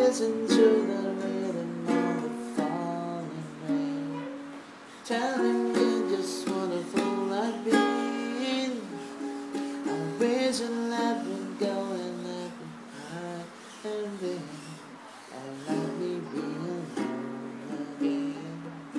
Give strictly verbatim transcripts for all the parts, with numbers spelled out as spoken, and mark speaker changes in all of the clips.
Speaker 1: Listen to the rhythm of the falling rain, telling me just what a fool I've been. I wish you let me go and let me cry and be, and let me be alone again.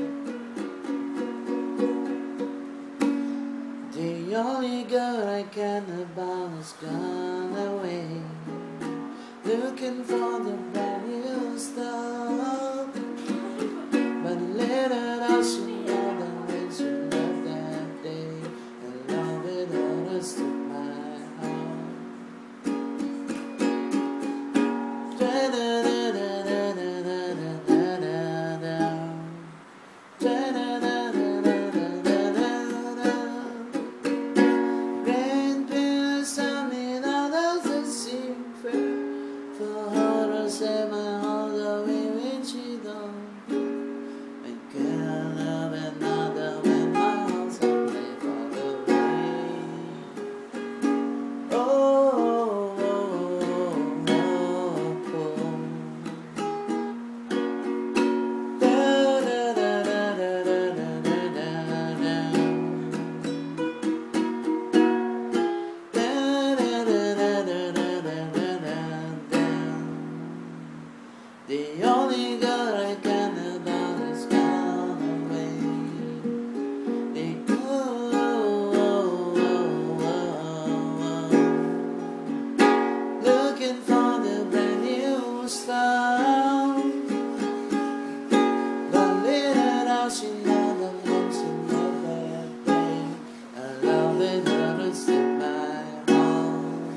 Speaker 1: The only girl I care about has gone away, looking for the brand new stuff. But little does she know that when she left that day, and love it understood my heart. Grandparents tell me that doesn't seem fair for her to say my heart away when she don't. And can't love another when my heart's only for the way. Oh, oh, oh, oh, oh. Da, da, da, da, da, da, da, da, da. The only girl I can about is gone away. They go, oh, oh, oh, oh, looking for the brand new stuff. But little does she know that once you know that day, I love it, hurts in my heart.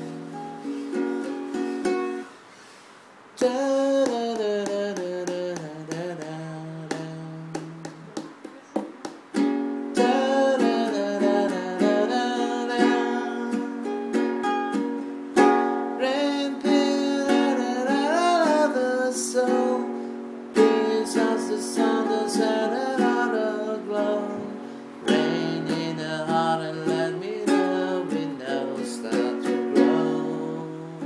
Speaker 1: Da, da, da, da, da, da, da, da, da. Da, da, da, da, da, da, da. Grandparents of the soul, peace as the sun that's set out of glow. Rain in the heart and let me know we never start to grow.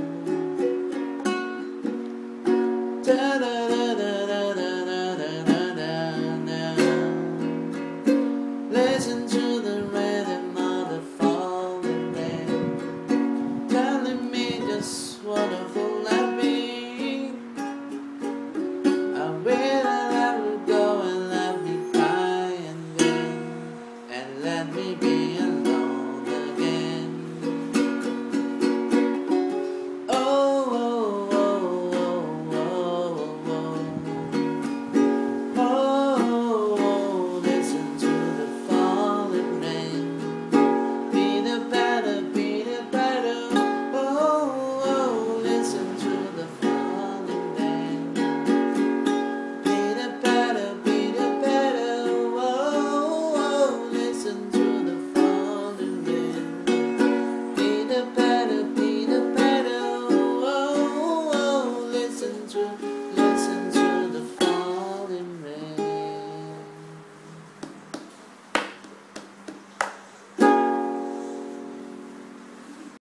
Speaker 1: Da, da, da, da, da, da, da, da, da, da. Listen to the rhythm of the falling rain, telling me just what a fool I've been. I will let her go and let me cry and win, and let me be alone again. Oh, oh, oh, oh, oh, oh, oh, listen to the falling rain. Be the better, be the better. Oh, oh, listen to the falling rain. Be the better, be the better. Oh, oh, listen to the falling rain. Be the better, be the better. Oh, oh, listen to